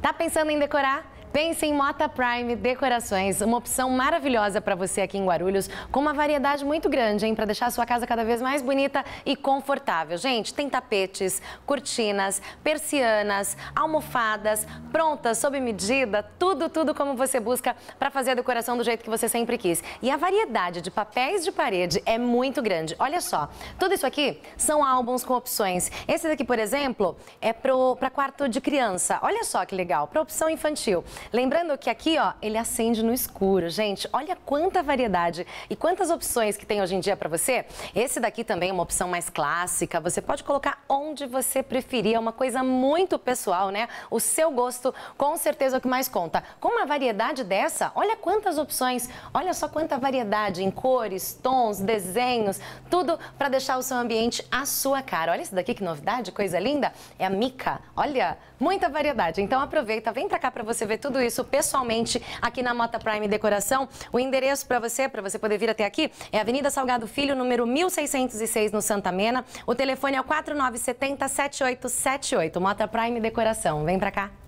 Tá pensando em decorar? Pense em Mota Prime Decorações, uma opção maravilhosa para você aqui em Guarulhos, com uma variedade muito grande, hein, para deixar a sua casa cada vez mais bonita e confortável. Gente, tem tapetes, cortinas, persianas, almofadas, prontas, sob medida, tudo como você busca para fazer a decoração do jeito que você sempre quis. E a variedade de papéis de parede é muito grande. Olha só, tudo isso aqui são álbuns com opções. Esse daqui, por exemplo, é para quarto de criança. Olha só que legal, para opção infantil. Lembrando que aqui, ó, ele acende no escuro. Gente, olha quanta variedade e quantas opções que tem hoje em dia para você. Esse daqui também é uma opção mais clássica. Você pode colocar onde você preferir. É uma coisa muito pessoal, né? O seu gosto, com certeza, é o que mais conta. Com uma variedade dessa, olha quantas opções. Olha só quanta variedade em cores, tons, desenhos, tudo para deixar o seu ambiente à sua cara. Olha esse daqui, que novidade, coisa linda. É a Mica. Olha, muita variedade. Então aproveita, vem para cá para você ver tudo isso pessoalmente aqui na Mota Prime Decoração. O endereço para você poder vir até aqui, é Avenida Salgado Filho, número 1606, no Santa Mena. O telefone é o 4970-7878. Mota Prime Decoração. Vem para cá.